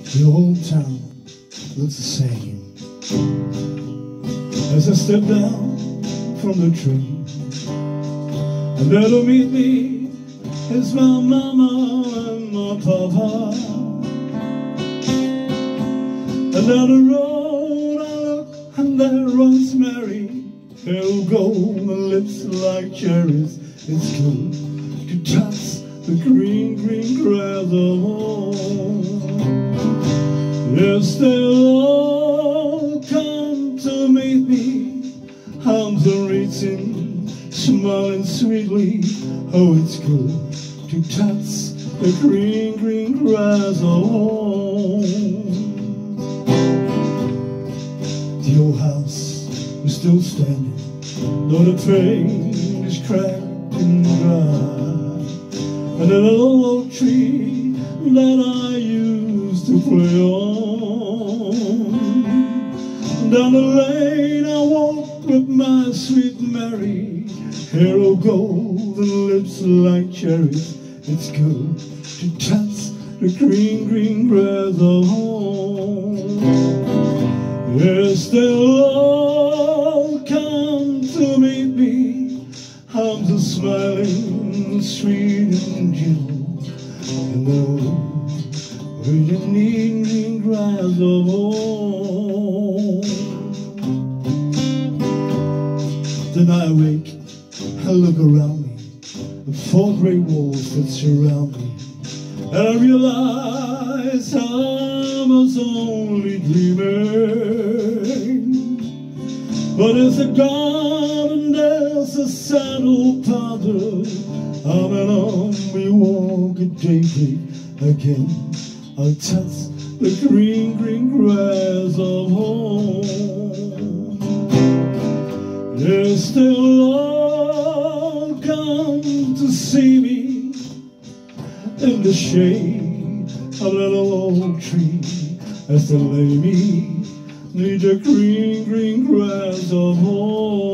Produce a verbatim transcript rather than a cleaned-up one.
The old town looks the same as I step down from the train, and there to meet me is my mama and my papa. And down the road I look, and there runs Mary, hair of gold and lips like cherries. It's good to touch the green, green grass of home. Yes, they'll all come to meet me, arms are reaching, smiling sweetly. Oh, it's good to touch the green, green grass of home. The old house is still standing, though the train is cracked and dry. And an old oak tree that I used to play on. Down the lane I walk with my sweet Mary, hair of gold and lips like cherries. It's good to touch the green, green grass of home. Yes, they'll all come to meet me, arms are smiling, sweet and gentle, and they'll where the green, green grass of home. Then I wake, I look around me, the four gray walls that surround me, and I realize I was only dreaming. But it's a garden, there's a sad old powder, arm in arm we walk at daybreak again. I'll touch the green, green grass of home. Yes, they'll all come to see me in the shade of that old tree, as they lay me neath the green, green grass of home.